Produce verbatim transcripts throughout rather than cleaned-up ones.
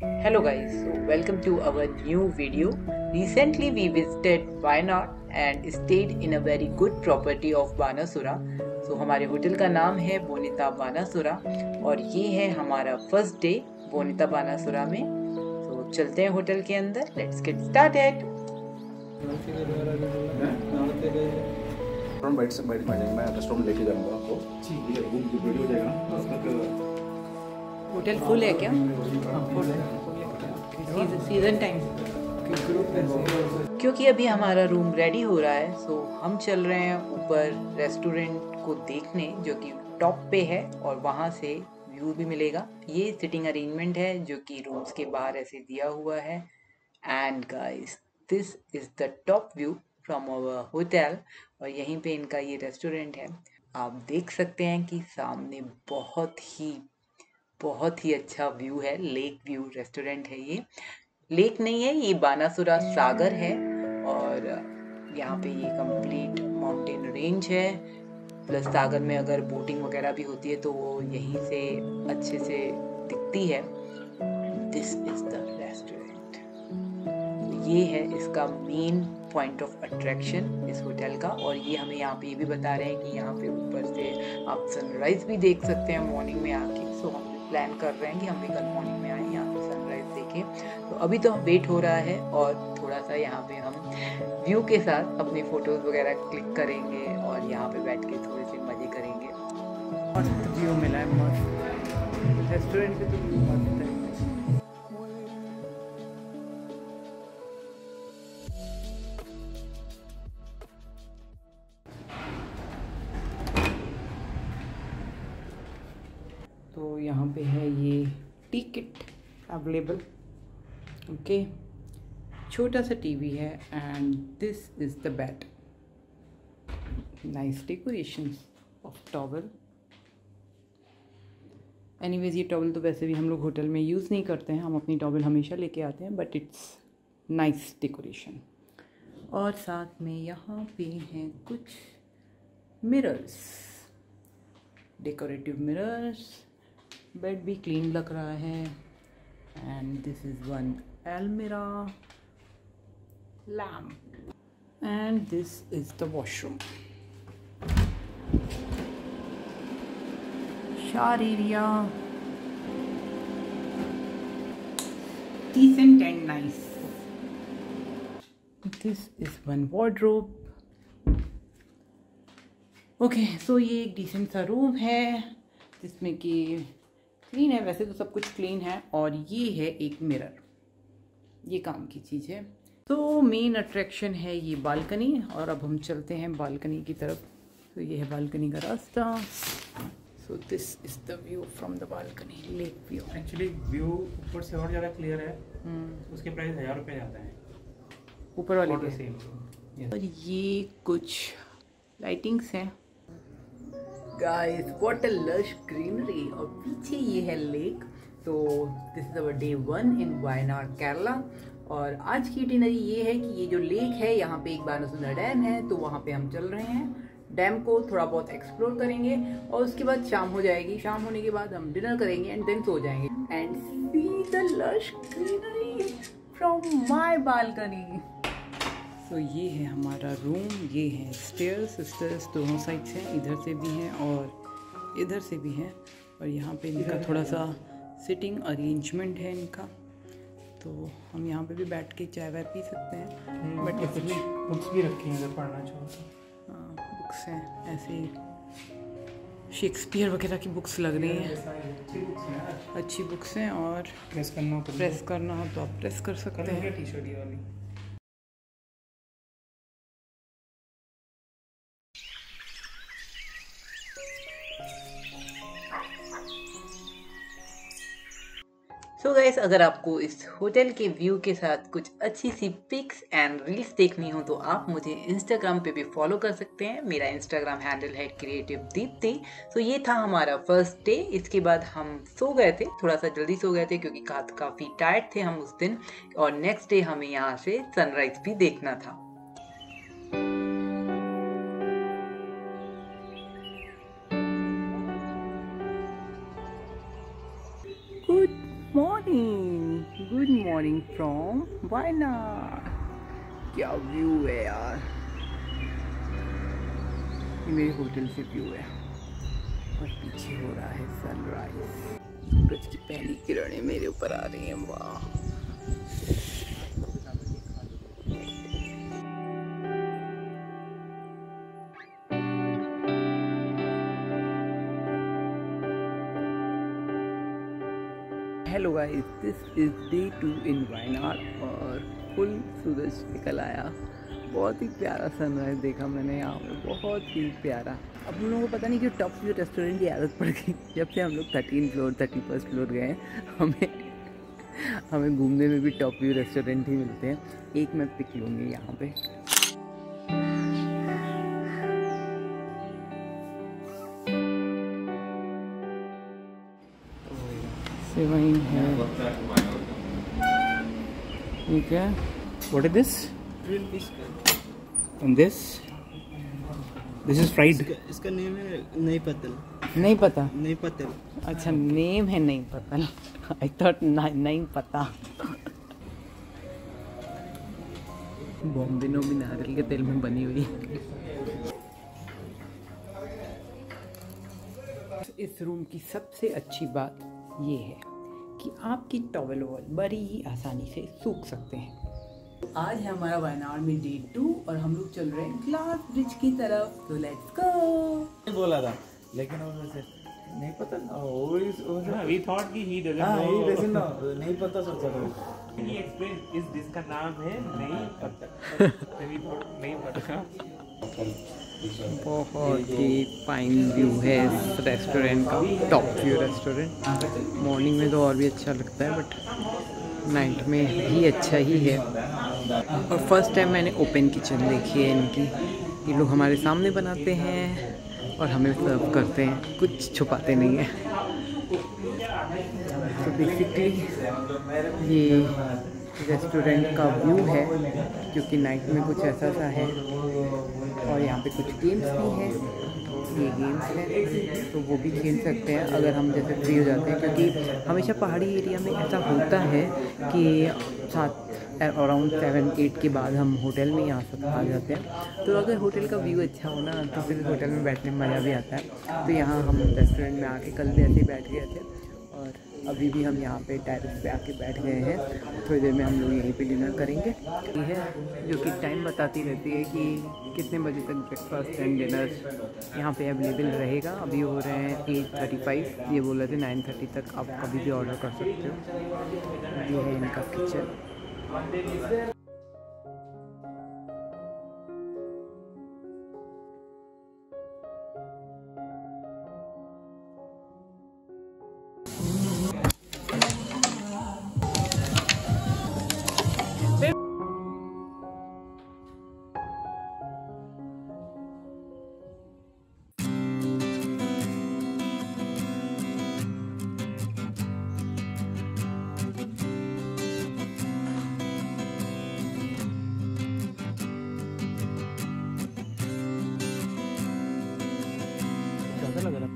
Hello guys, so welcome to our new video. Recently we visited Wayanad and stayed in a very good property of Banasura. So हमारे hotel का नाम है Bonita बानासुरा और ये है हमारा फर्स्ट डे बोनिता बानासुरा में. तो चलते हैं होटल के अंदर. Let's get started. बैठ से बैठ जाएंगे. मैं रेस्टोरेंट लेके जाऊंगा आपको. ठीक है, रूम की वीडियो जाएगा. होटल फुल है क्या? सीजन टाइम क्योंकि अभी हमारा रूम रेडी हो रहा है. सो हम चल रहे हैं ऊपर रेस्टोरेंट को देखने जो कि टॉप पे है और वहाँ से व्यू भी मिलेगा. ये सिटिंग अरेंजमेंट है जो कि रूम्स के बाहर ऐसे दिया हुआ है. And guys, this is the top view from our hotel और यहीं पे इनका ये रेस्टोरेंट है. आप देख सकते हैं कि सामने बहुत ही बहुत ही अच्छा व्यू है. लेक व्यू रेस्टोरेंट है. ये लेक नहीं है, ये बानासुरा सागर है और यहाँ पे ये कंप्लीट माउंटेन रेंज है. प्लस सागर में अगर बोटिंग वगैरह भी होती है तो वो यहीं से अच्छे से दिखती है. This is the restaurant. ये है इसका मेन पॉइंट ऑफ अट्रैक्शन इस होटल का. और ये हमें यहाँ पे ये भी बता रहे हैं कि यहाँ पे ऊपर से आप सनराइज भी देख सकते हैं मॉर्निंग में आके. सो हम प्लान कर रहे हैं कि हम भी कल मॉर्निंग में आए यहाँ पे सनराइज देखें. तो अभी तो वेट हो रहा है और थोड़ा सा यहाँ पे हम व्यू के साथ अपनी फ़ोटोज़ वगैरह क्लिक करेंगे और यहाँ पे बैठ के थोड़े से मज़े करेंगे. मस्त व्यू मिला है. मस्त रेस्टोरेंट पे तो व्यू मस्त है. तो यहाँ पे है ये टिकट अवेलेबल. ओके, छोटा सा टीवी है and this is the bed. Nice decoration of towel. Anyways ये टॉवल तो वैसे भी हम लोग होटल में यूज़ नहीं करते हैं. हम अपनी टॉवल हमेशा लेके आते हैं बट इट्स नाइस डेकोरेशन. और साथ में यहाँ पे हैं कुछ मिरर्स, डेकोरेटिव मिरर्स. बेड भी क्लीन लग रहा है. एंड दिस इज़ वन अलमीरा lamp and this is the washroom. Shower area decent and nice. This is one wardrobe. Okay, so ये एक डिसेंट सा रूम है जिसमें कि क्लीन है. वैसे तो सब कुछ क्लीन है. और ये है एक मिरर. ये काम की चीज़ है. तो मेन अट्रैक्शन है ये बालकनी. और अब हम चलते हैं बालकनी की तरफ. तो ये है बालकनी का रास्ता. So this is the view from the balcony. Lake view. Actually view ऊपर से और ज़्यादा क्लियर है. hmm. उसके प्राइस हज़ार रुपये जाता है ऊपर वाले के. सेम. और ये कुछ लाइटिंग्स हैं. Guys, what a lush greenery. और पीछे ये है लेक. तो this is our day one in Wayanad Kerala. और आज की इटिनरी ये है कि ये जो लेक है यहाँ पे एक बानासुरा डैम है. तो वहाँ पे हम चल रहे हैं. डैम को थोड़ा बहुत एक्सप्लोर करेंगे और उसके बाद शाम हो जाएगी. शाम होने के बाद हम डिनर करेंगे एंड देन सो जाएंगे. And see the lush greenery from my balcony. तो ये है हमारा रूम. ये है स्टेयर्स. स्टेयर्स दोनों साइड से हैं. इधर से भी हैं और इधर से भी हैं. और यहाँ पे इनका थोड़ा सा सिटिंग अरेंजमेंट है इनका. तो हम यहाँ पे भी बैठ के चाय वाय पी सकते हैं. बट कुछ बुक्स भी रखी हैं अगर पढ़ना चाहो तो. हाँ, बुक्स हैं ऐसे शेक्सपियर वगैरह की बुक्स लग रही हैं. अच्छी बुक्स हैं. और प्रेस करना हो प्रेस करना हो तो आप प्रेस कर सकते हैं. टी शर्ट ये वाली. सो so गाइस, अगर आपको इस होटल के व्यू के साथ कुछ अच्छी सी पिक्स एंड रील्स देखनी हो तो आप मुझे इंस्टाग्राम पे भी फॉलो कर सकते हैं. मेरा इंस्टाग्राम हैंडल है क्रिएटिव दीप्ति. सो so ये था हमारा फर्स्ट डे. इसके बाद हम सो गए थे. थोड़ा सा जल्दी सो गए थे क्योंकि का, काफ़ी टायर्ड थे हम उस दिन. और नेक्स्ट डे हमें यहाँ से सनराइज भी देखना था. Good morning. Morning from Wayanad. क्या व्यू है यार, ये मेरे होटल से व्यू है और पीछे हो रहा है सनराइज। सूरज की पहली किरणें मेरे ऊपर आ रही हैं, वाह। Hello guys, this is day two in Wayanad और फुल सूरज निकल आया। बहुत ही प्यारा सनराइज देखा मैंने यहाँ पे, बहुत ही प्यारा। अब हम लोगों को पता नहीं क्यों टॉप व्यू रेस्टोरेंट की आदत पड़ गई। जब से हम लोग thirteen floor thirty first floor गए हमें हमें घूमने में भी टॉप व्यू रेस्टोरेंट ही मिलते हैं। एक मैं पिक लूँगी यहाँ पे। वही है, ठीक है। What is this? Grill fish. And this? This is fried. इसका, इसका नेम है नहीं पतल। नहीं पता। नहीं पतल। अच्छा, नेम है नहीं पता। I thought नहीं पता। बॉम्बिनो भी नारियल के तेल में बनी हुई। इस रूम की सबसे अच्छी बात ये है कि आपकी टॉवल वॉल बड़ी ही आसानी से सूख सकते हैं। आज है हमारा वायनाड में डे टू और हम लोग चल रहे हैं ग्लास ब्रिज की तरफ, तो लेट्स गो। बोला था लेकिन वो से नहीं पता ना, वो इस वो वी थॉट कि ही डजंट हां नो। ही डजंट नो, नहीं पता सोचा था। ही एक्सप्लेन इस डिश का नाम है नहीं पता। तभी नहीं पता। बहुत ही फाइन व्यू है इस रेस्टोरेंट का, टॉप व्यू रेस्टोरेंट। मॉर्निंग में तो और भी अच्छा लगता है बट नाइट में भी अच्छा ही है। और फर्स्ट टाइम मैंने ओपन किचन देखी है इनकी। ये लोग हमारे सामने बनाते हैं और हमें सर्व करते हैं, कुछ छुपाते नहीं हैं। तो बेसिकली ये रेस्टोरेंट का व्यू है, क्योंकि नाइट में कुछ ऐसा सा है। और यहाँ पे कुछ गेम्स भी हैं, ये गेम्स हैं तो वो भी खेल सकते हैं अगर हम जैसे फ्री हो जाते हैं, क्योंकि हमेशा पहाड़ी एरिया में ऐसा होता है कि सात अराउंड सेवन एट के बाद हम होटल में ही आ सकते आ जाते हैं। तो अगर होटल का व्यू अच्छा हो ना तो फिर होटल में बैठने में मज़ा भी आता है। तो यहाँ हम रेस्टोरेंट में आके कल भी ऐसे ही बैठ गए थे और अभी भी हम यहाँ पे टेरेस पे आके बैठ गए हैं। थोड़ी देर में हम लोग यहीं पे डिनर करेंगे। ये है जो कि टाइम बताती रहती है कि कितने बजे तक ब्रेकफास्ट एंड डिनर यहाँ पे अवेलेबल रहेगा। अभी हो रहे हैं एट थर्टी फाइव, ये बोल रहे थे नाइन थर्टी तक आप कभी भी ऑर्डर कर सकते हो। ये है इनका किचन। लग रहा।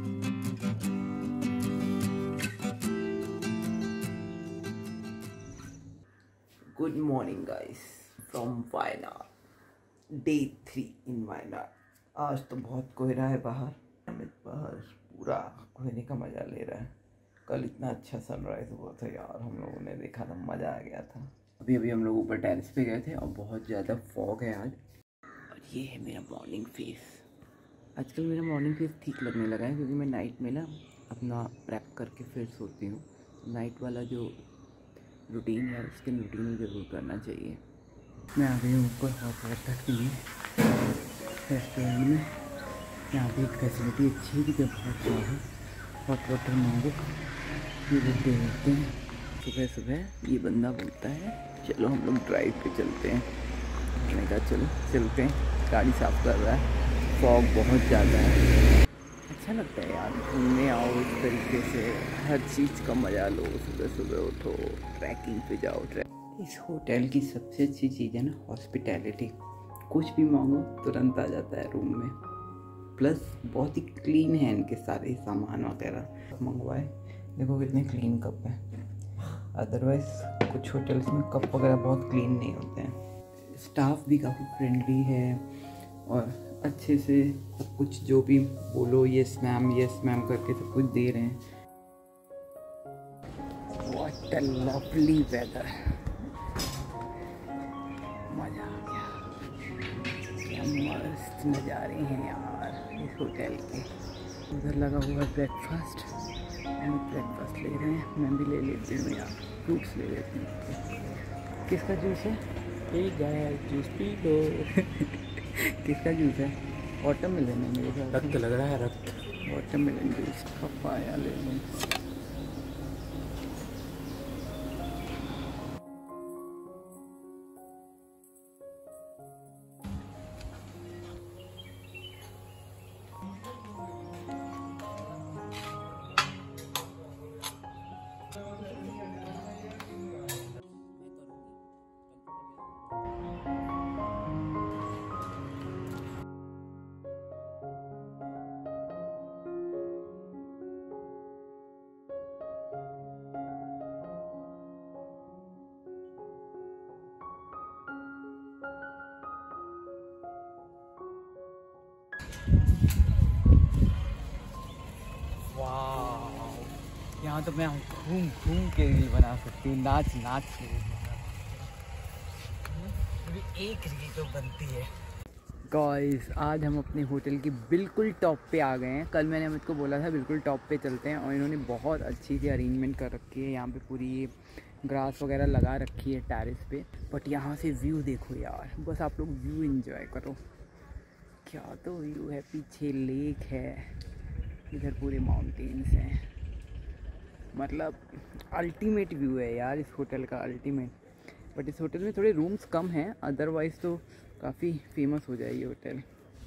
Good morning guys from Wayanad, day three in Wayanad. आज तो बहुत कोहरा है बाहर, हमें बाहर पूरा कोहरे का मज़ा ले रहा है। कल इतना अच्छा सनराइज हुआ था यार, हम लोगों ने देखा था, मज़ा आ गया था। अभी अभी हम लोग ऊपर टेरेस पे गए थे और बहुत ज़्यादा फॉग है आज। और ये है मेरा मॉर्निंग फेस। आजकल मेरा मॉर्निंग फेस ठीक लगने लगा है, क्योंकि मैं नाइट में ना अपना प्रेप करके फिर सोती हूँ। नाइट वाला जो रूटीन है उसके रूटीन में ज़रूर करना चाहिए। मैं आ गई हूँ ऊपर हॉट वाटर के लिए रेस्टोरेंट में। यहाँ पे एक फैसिलिटी अच्छी है कि जब हॉट चाहो हॉट वाटर मांगो ये लोग दे देते हैं। सुबह सुबह ये बंदा बोलता है चलो हम लोग ड्राइव पे चलते हैं। मैंने कहा चलो चलते हैं। गाड़ी साफ़ कर रहा है, फॉग बहुत ज़्यादा है। अच्छा लगता है यार, घूमने आओ इस तरीके से, हर चीज़ का मज़ा लो। सुबह सुबह उठो, ट्रैकिंग पे जाओ। ट्रैक इस होटल की सबसे अच्छी चीज़ है ना हॉस्पिटैलिटी। कुछ भी मांगो तुरंत आ जाता है रूम में। प्लस बहुत ही क्लीन है इनके सारे सामान वगैरह। मंगवाए देखो कितने क्लीन कप है, अदरवाइज कुछ होटल्स में कप वगैरह बहुत क्लीन नहीं होते हैं। स्टाफ भी काफ़ी फ्रेंडली है और अच्छे से सब कुछ जो भी बोलो यस मैम यस मैम करके सब कुछ दे रहे हैं। व्हाट अ लवली वेदर, मज़ा आ गया। क्या मस्त नज़ारे हैं यार इस होटल के। उधर लगा हुआ है ब्रेकफास्ट, हम ब्रेकफास्ट ले रहे हैं। मैं भी ले लेती हूँ यार, फ्रूट्स ले लेती हूँ। किसका जूस है? ठीक है, जूस पी लो। किसका जूस है? वाटरमेलन है मेरे ख्याल। रक्त लग रहा है, रक्त। वाटरमेलन जूस, पपाया ले लें। यहाँ तो मैं घूम घूम के रील बना सकती हूँ, नाच नाच के रील बना सकती हूँ। एक रील तो बनती है। गाइस आज हम अपने होटल की बिल्कुल टॉप पे आ गए हैं। कल मैंने अमित को बोला था बिल्कुल टॉप पे चलते हैं और इन्होंने बहुत अच्छी सी अरेंजमेंट कर रखी है। यहाँ पे पूरी ये ग्रास वगैरह लगा रखी है टेरेस पे। बट यहाँ से व्यू देखो यार, बस आप लोग व्यू एंजॉय करो। क्या तो व्यू है, पीछे लेक है, इधर पूरे माउंटेन्स हैं। मतलब अल्टीमेट व्यू है यार इस होटल का, अल्टीमेट। बट इस होटल में थोड़े रूम्स कम हैं, अदरवाइज़ तो काफ़ी फेमस हो जाए ये होटल।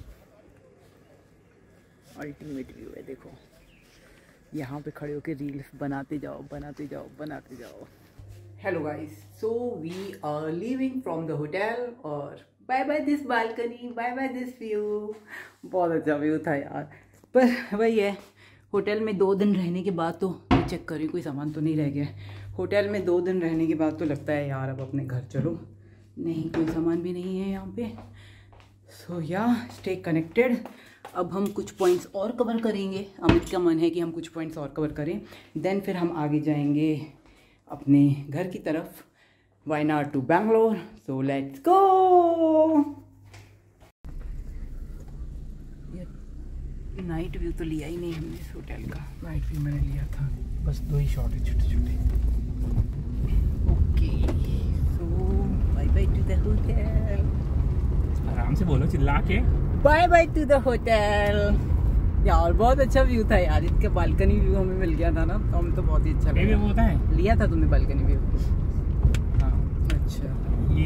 अल्टीमेट व्यू है देखो, यहाँ पे खड़े होके रील्स बनाते जाओ बनाते जाओ बनाते जाओ। Hello guys, so we are leaving from the hotel और bye bye this balcony, bye bye this view. बहुत अच्छा व्यू था यार, पर वही है होटल में दो दिन रहने के बाद तो चेक करें कोई सामान तो नहीं रह गया। होटल में दो दिन रहने के बाद तो लगता है यार अब अपने घर चलो, नहीं कोई सामान भी नहीं है यहाँ पे। सो या स्टे कनेक्टेड। अब हम कुछ पॉइंट्स और कवर करेंगे, अमित का मन है कि हम कुछ पॉइंट्स और कवर करें, देन फिर हम आगे जाएंगे अपने घर की तरफ, Wayanad to Bangalore. So let's go. Night view तो लिया ही नहीं हमने इस होटल का। नाइट व्यू मैंने लिया था, बस दो ही शॉट है छोटे छोटे। Okay, so bye bye to the hotel. आराम से बोलो, चिल्ला के। Bye bye to the hotel. यार बहुत अच्छा व्यू था यार, इसका बालकनी व्यू हमें मिल गया था ना, तो हमें तो बहुत ही अच्छा लगा। होता है, लिया था तुमने बालकनी व्यू? हाँ अच्छा।